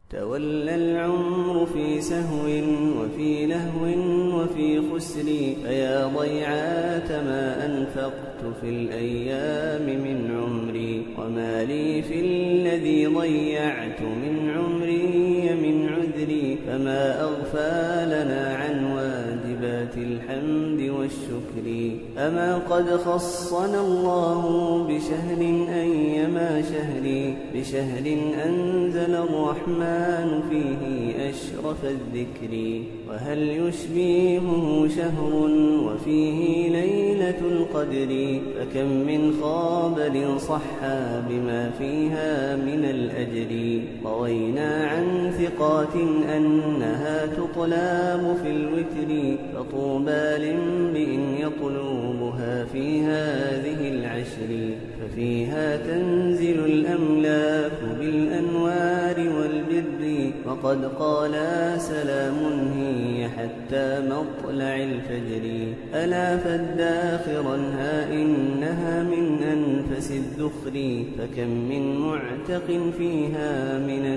تولى العمر في سهو وفي لهو وفي خسر، فيا ضيعات ما أنفقت في الأيام من عمري، وما لي في الذي ضيعت من عمري من عذري، فما أغفى لنا عن واجبات الحمد والشكر. أما قد خصنا الله بشهر أيما شهر، بشهر أنزل الرحمن فيه أشرف الذكر، وهل يشبهه شهر وفيه ليلة القدر، فكم من خابر صحى بما فيها من الأجر. روينا عن ثقات أنها تطلاب في الوتر، فطوبى لامرئ يطلبها في هذه العشر، ففيها تنزل الأملاك بالأنوار والبر، وقد قال سلام هي حتى مطلع الفجر. ألا فاداخرا إنها من أنفس الذخر، فكم من معتق فيها من